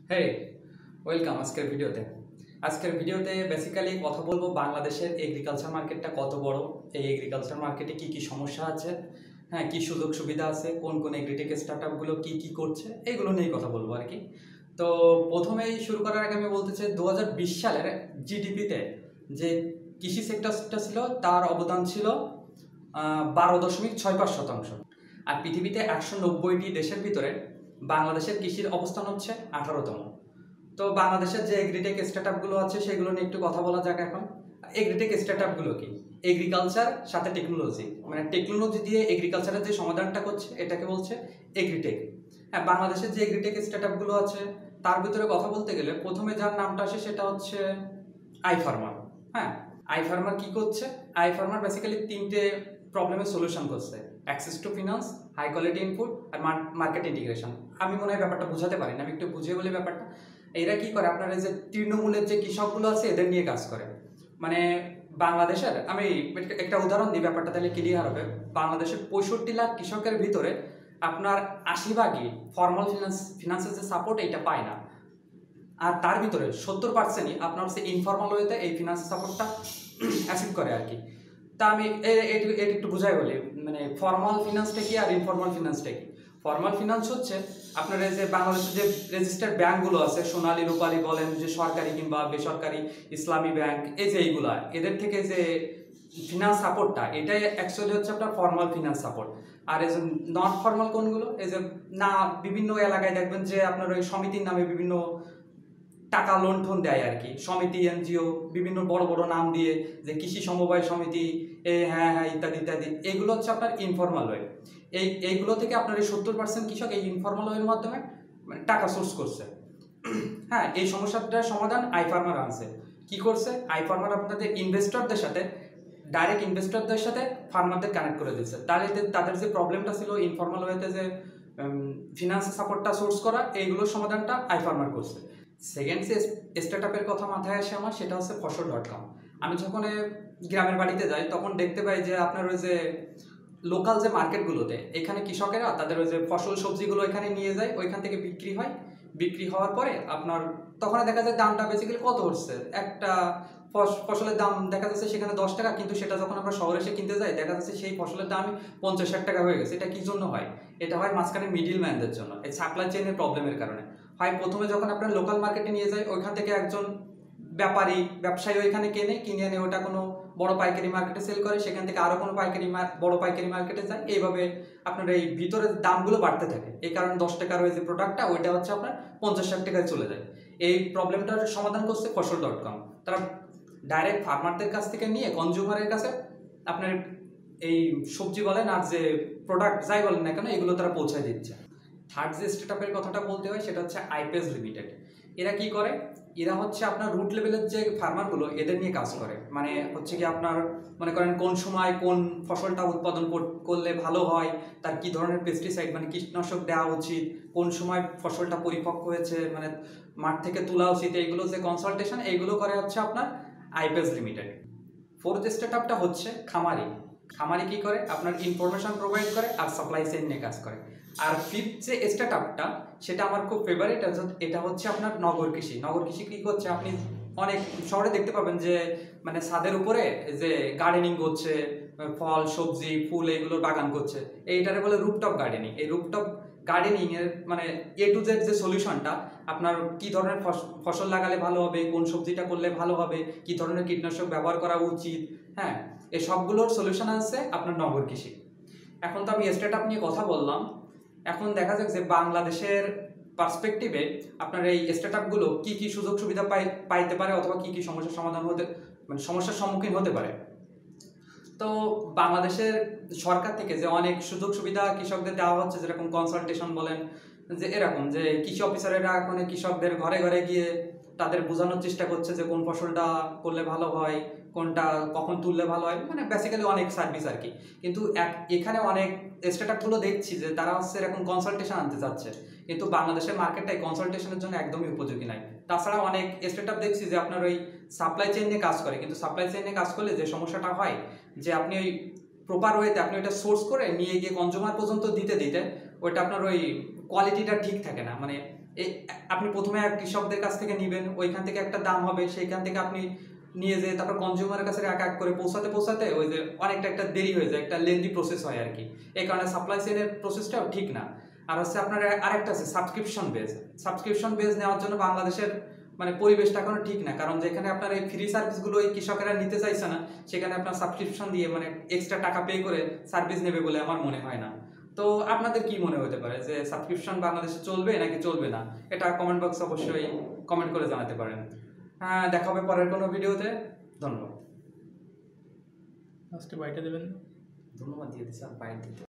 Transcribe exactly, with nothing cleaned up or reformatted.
হেই welcome আজকের ভিডিওতে আজকের ভিডিওতে বেসিক্যালি কথা বলবো বাংলাদেশের এগ্রিকালচার মার্কেটটা কত বড়, এই এগ্রিকালচার মার্কেটে কি কি সমস্যা আছে, হ্যাঁ কি সুযোগ সুবিধা আছে, কোন কোন এগ্রিটেক স্টার্টআপগুলো কি কি করছে, এগুলো নিয়ে কথা বলবো আর কি। তো প্রথমেই শুরু করার আগে আমি বলতে চাই দু হাজার বিশ সালের জিডিপিতে যে কৃষি সেক্টরটা ছিল তার অবদান ছিল বারো দশমিক ছয় পাঁচ শতাংশ। আর পৃথিবীতে একশো নব্বইটি দেশের ভিতরে বাংলাদেশের কৃষির অবস্থান হচ্ছে আঠারোতম। তো বাংলাদেশের যে এগ্রিটেক স্টার্টআপগুলো আছে সেগুলো নিয়ে একটু কথা বলা যাক। এখন এগ্রিটেক স্টার্টআপগুলো কি? এগ্রিকালচার সাথে টেকনোলজি, মানে টেকনোলজি দিয়ে এগ্রিকালচারের যে সমাধানটা করছে এটাকে বলছে এগ্রিটেক। হ্যাঁ, বাংলাদেশের যে এগ্রিটেক স্টার্টআপগুলো আছে তার ভিতরে কথা বলতে গেলে প্রথমে যার নামটা আসে সেটা হচ্ছে আই ফার্মার। হ্যাঁ, আই ফার্মার কি করছে? আই ফার্মার বেসিক্যালি তিনটে প্রবলেমের সলিউশন করছে: access to finance, high quality input আর মার্কেট ইন্টিগ্রেশন। আমি মনে হয় ব্যাপারটা বুঝাতে পারি না, আমি একটু বুঝিয়ে বলি ব্যাপারটা। এরা কি করে, আপনার এই যে তৃণমূলের যে কৃষকগুলো আছে এদের নিয়ে কাজ করে। মানে বাংলাদেশের, আমি একটা উদাহরণ দিই ব্যাপারটা তাহলে ক্লিয়ার হবে। বাংলাদেশের পঁয়ষট্টি লাখ কৃষকের ভিতরে আপনার আশি ভাগই ফর্মাল ফিনান্স ফিনান্সের যে সাপোর্ট এইটা পায় না। আর তার ভিতরে সত্তর পার্সেন্টই আপনার হচ্ছে ইনফর্মাল ওয়েতে এই ফিনান্স সাপোর্টটা অ্যাসিভ করে আর কি। তা আমি এটা একটু বুঝাই বলি, মানে ফর্মাল ফিনান্সটা কি আর ইনফর্মাল ফিনান্সটা কি। ফর্মাল ফিনান্স হচ্ছে আপনার এই যে বাংলাদেশের যে রেজিস্টার্ড ব্যাঙ্কগুলো আছে, সোনালী রূপালী বলেন, যে সরকারি কিংবা বেসরকারি ইসলামী ব্যাংক, এই যে এইগুলা এদের থেকে যে ফিনান্স সাপোর্টটা, এটাই অ্যাকচুয়ালি হচ্ছে আপনার ফর্মাল ফিনান্স সাপোর্ট। আর এই যে নট ফর্মাল কোনগুলো, এই যে না বিভিন্ন এলাকায় দেখবেন যে আপনার ওই সমিতির নামে বিভিন্ন টাকা লোন টোন দেয় আর কি, সমিতি, এনজিও, বিভিন্ন বড় বড় নাম দিয়ে, যে কৃষি সমবায় সমিতি, এ হ্যাঁ হ্যাঁ ইত্যাদি ইত্যাদি। এগুলো হচ্ছে আপনার ইনফর্মাল ওয়ে। এই এইগুলো থেকে আপনার এই সত্তর পার্সেন্ট কৃষক এই ইনফর্মাল ওয়ের মাধ্যমে টাকা সোর্স করছে। হ্যাঁ, এই সমস্যাটার সমাধান আই ফার্মার আনছে। কি করছে আই ফার্মার? আপনাদের ইনভেস্টরদের সাথে, ডাইরেক্ট ইনভেস্টরদের সাথে ফার্মারদের কানেক্ট করে দিচ্ছে। তাহলে তাদের যে প্রবলেমটা ছিল ইনফর্মাল ওয়েতে যে ফিনান্স সাপোর্টটা সোর্স করা, এইগুলোর সমাধানটা আই ফার্মার করছে। সেকেন্ড যে স্টার্টআপের কথা মাথায় আসে আমার, সেটা হচ্ছে ফসল ডট কম। আমি যখন গ্রামের বাড়িতে যাই তখন দেখতে পাই যে আপনার ওই যে লোকাল যে মার্কেটগুলোতে এখানে কৃষকেরা তাদের ওই যে ফসল সবজিগুলো এখানে নিয়ে যায়, ওইখান থেকে বিক্রি হয়। বিক্রি হওয়ার পরে আপনার তখন দেখা যায় দামটা বেসিক্যালি কত হচ্ছে, একটা ফসলের দাম দেখা যাচ্ছে সেখানে দশ টাকা, কিন্তু সেটা যখন আমরা শহরে এসে কিনতে যাই দেখা যাচ্ছে সেই ফসলের দামই পঞ্চাশ ষাট টাকা হয়ে গেছে। এটা কি জন্য হয়? এটা হয় মাঝখানে মিডিল ম্যানদের জন্য, এই সাপ্লাই চেইনের প্রবলেমের কারণে হয়। প্রথমে যখন আপনার লোকাল মার্কেটে নিয়ে যায়, ওইখান থেকে একজন ব্যাপারী ব্যবসায়ী ওইখানে কেনে, কিনে এনে ওটা কোনো বড় পাইকারি মার্কেটে সেল করে, সেখান থেকে আরও কোনো পাইকারি বড় পাইকারি মার্কেটে যায়। এইভাবে আপনার এই ভিতরের দামগুলো বাড়তে থাকে। এই কারণে দশ টাকার ওই যে প্রোডাক্টটা ওইটা হচ্ছে আপনার পঞ্চাশ ষাট টাকায় চলে যায়। এই প্রবলেমটার সমাধান করছে ফসল ডট কম। তারা ডাইরেক্ট ফার্মারদের কাছ থেকে নিয়ে কনজিউমারের কাছে আপনার এই সবজি বলেন আর যে প্রোডাক্ট যাই বলেন না কেন, এগুলো তারা পৌঁছায় দিচ্ছে। থার্ড যে স্টার্টআপের কথাটা বলতে হয় সেটা হচ্ছে আইপেস লিমিটেড। এরা কি করে? এরা হচ্ছে আপনার রুট লেভেলের যে ফার্মারগুলো এদের নিয়ে কাজ করে। মানে হচ্ছে কি আপনার মনে করেন কোন সময় কোন ফসলটা উৎপাদন করলে ভালো হয়, তার কি ধরনের পেস্টিসাইড মানে কীটনাশক দেওয়া উচিত, কোন সময় ফসলটা পরিপক্ক হয়েছে মানে মাঠ থেকে তোলা উচিত, এইগুলো যে কনসালটেশন এইগুলো করে হচ্ছে আপনার আইপেস লিমিটেড। ফোর্থ স্টার্টআপটা হচ্ছে খামারি। খামারি কি করে? আপনার ইনফরমেশন প্রোভাইড করে আর সাপ্লাই চেইন নিয়ে কাজ করে। আর ফিফথ যে স্টার্টআপটা সেটা আমার খুব ফেভারিট, এটা হচ্ছে আপনার নগর কৃষি। নগর কৃষি কি করছে? আপনি অনেক শহরে দেখতে পাবেন যে মানে ছাদের উপরে যে গার্ডেনিং করছে, ফল সবজি ফুল এগুলোর বাগান করছে, এইটারে বলে রুফটপ গার্ডেনিং। এই রুফটপ গার্ডেনিং এর মানে এ টু জেড যে সলিউশনটা, আপনার কি ধরনের ফসল লাগালে ভালো হবে, কোন সবজিটা করলে ভালো হবে, কি ধরনের কীটনাশক ব্যবহার করা উচিত, হ্যাঁ এই সবগুলোর সলিউশন আছে আপনার নগর কৃষি। এখন তো আমি স্টার্টআপ নিয়ে কথা বললাম, এখন দেখা যাক যে বাংলাদেশের পার্সপেক্টিভে আপনার এই স্টার্টআপগুলো কি কি সুযোগ সুবিধা পাই পাইতে পারে অথবা কি কি সমস্যার সমাধান হতে মানে সমস্যার সম্মুখীন হতে পারে। তো বাংলাদেশের সরকার থেকে যে অনেক সুযোগ সুবিধা কৃষকদের দেওয়া হচ্ছে, যেরকম কনসালটেশন বলেন, যে এরকম যে কৃষি অফিসারেরা এখন কৃষকদের ঘরে ঘরে গিয়ে তাদের বোঝানোর চেষ্টা করছে যে কোন ফসলটা করলে ভালো হয়, কোনটা কখন তুললে ভালো হয়, মানে বেসিক্যালি অনেক সার্ভিস আর কি। কিন্তু এখানে অনেক স্টার্টআপগুলো দেখছি যে তারা হচ্ছে এরকম কনসালটেশন আনতে চাচ্ছে, কিন্তু বাংলাদেশের মার্কেটটাই কনসালটেশনের জন্য একদমই উপযোগী নাই। তাছাড়া অনেক স্টার্টআপ দেখছি যে আপনার ওই সাপ্লাই চেইন নিয়ে কাজ করে, কিন্তু সাপ্লাই চেইন নিয়ে কাজ করলে যে সমস্যাটা হয় যে আপনি ওই প্রপার ওয়েতে আপনি ওইটা সোর্স করে নিয়ে গিয়ে কনজিউমার পর্যন্ত দিতে দিতে ওইটা আপনার ওই কোয়ালিটিটা ঠিক থাকে না। মানে এই আপনি প্রথমে এক কৃষকদের কাছ থেকে নেবেন, ওইখান থেকে একটা দাম হবে, সেইখান থেকে আপনি নিয়ে যেয়ে তারপর কনজিউমারের কাছে এক এক করে পৌঁছাতে পৌঁছাতে ওই যে অনেকটা একটা দেরি হয়ে যায়, একটা লেন্দি প্রসেস হয় আর কি। এই কারণে সাপ্লাই চেইনের প্রসেসটাও ঠিক না। আর হচ্ছে আপনার আরেকটা আছে সাবস্ক্রিপশন বেস। সাবস্ক্রিপশন বেস নেওয়ার জন্য বাংলাদেশের মানে পরিবেশটা এখনো ঠিক না, কারণ যেখানে আপনার এই ফ্রি সার্ভিসগুলো এই কৃষকেরা নিতে চাইছে না, সেখানে আপনার সাবস্ক্রিপশন দিয়ে মানে এক্সট্রা টাকা পে করে সার্ভিস নেবে বলে আমার মনে হয় না। তো আপনাদের কি মনে হতে পারে যে সাবস্ক্রিপশন বাংলাদেশে চলবে নাকি চলবে না? এটা কমেন্ট বক্সে অবশ্যই কমেন্ট করে জানাতে পারেন। হ্যাঁ, দেখা হবে পরের কোনো ভিডিওতে। ধন্যবাদ। লাস্টে বাইটা দেবেন। ধন্যবাদ দিয়ে দিচ্ছি আর বাইট দিতে